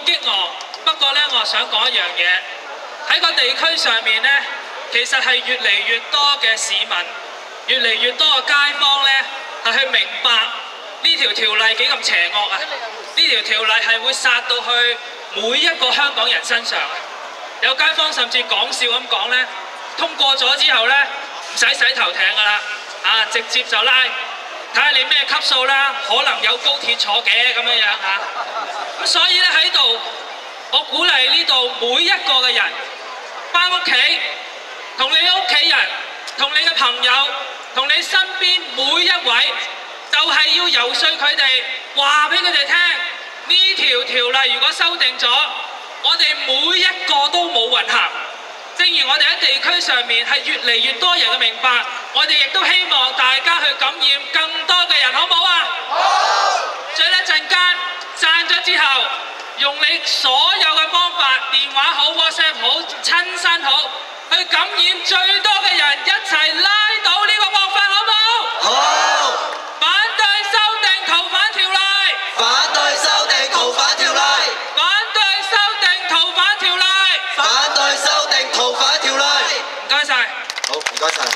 激昂。不過呢，我想講一樣嘢，喺個地區上面呢，其實係越嚟越多嘅市民，越嚟越多嘅街坊呢，係去明白呢條條例幾咁邪惡啊！呢條條例係會殺到去每一個香港人身上。有街坊甚至講笑咁講呢，通過咗之後呢，唔使洗頭艇㗎啦，直接就拉，睇下你咩級數啦，可能有高鐵坐嘅咁樣樣嚇。咁所以咧喺度，我鼓勵呢度每一個嘅人返屋企，同你屋企人、同你嘅朋友、同你身邊每一位，就係要游說佢哋，話俾佢哋聽，呢條條例如果修訂咗，我哋每一個都冇運行。正如我哋喺地區上面係越嚟越多人嘅明白，我哋亦都希望大家去感染更多嘅人，好唔好啊？好！所以一陣間散咗之後，用你所有嘅方法，電話好、WhatsApp 好、親身好，去感染最多嘅人，一齊拉倒呢個惡法，好唔好？好！反對修訂逃犯條例！ 反對修訂逃犯條例！ 反對修訂逃犯條例！ 反對修訂逃犯條例！ 唔該晒。 好，唔該晒。